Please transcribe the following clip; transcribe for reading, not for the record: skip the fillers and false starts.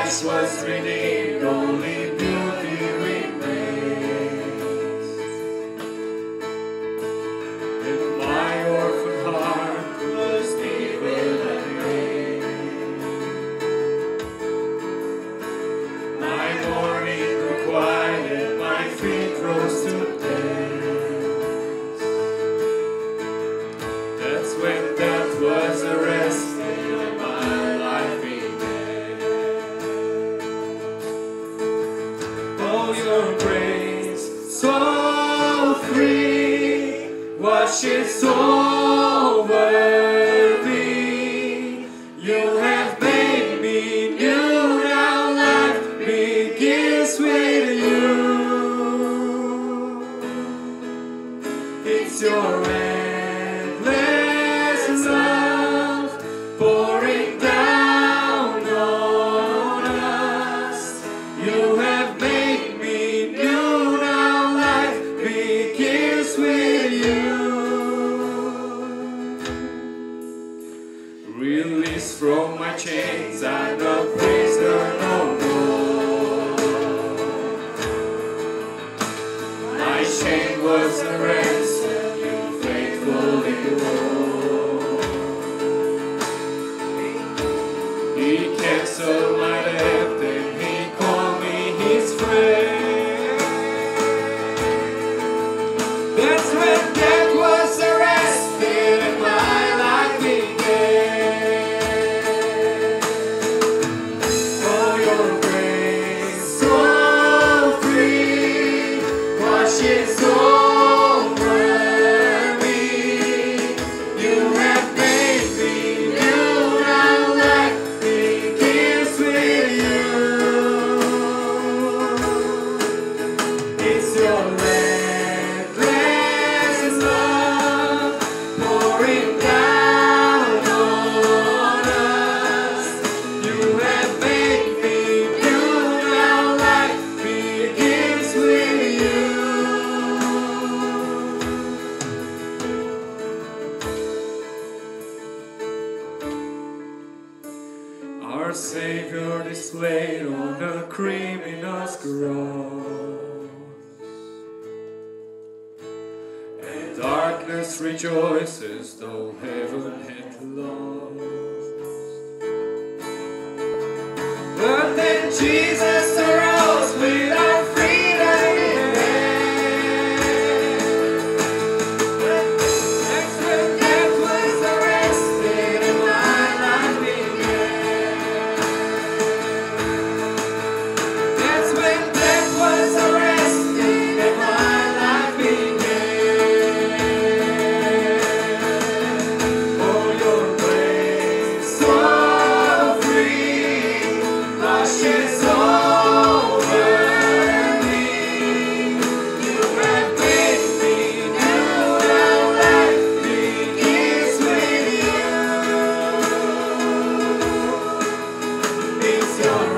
flesh was redeemed, only beauty remains. And my orphan heart was given again. My mourning grew quiet, my feet rose to dance. That's when death was arrested and my life began. Oh, your grace, so free, washes over me. You have made me new, now life begins with you. It's your endless love pouring down on us. You have made me new, now life begins with you. Released from my chains, I'm a prisoner no more. My shame was a ransom you faithfully wore. He canceled my debt and he called me his friend. That's when death was arrested and my life began. Oh, your grace so free washes over me. You have made me new, now life begins with you. It's your endless love pouring down on us. You have made me new, now life begins with you. Our Savior displayed on a criminal's cross, and darkness rejoices though heaven had lost. But then Jesus arose with our freedom in hand. That's when death was arrested and my life began. That's when death was arrested and my life began. Oh, your grace so free washes over me. You have made me new, now life begins with you. It's your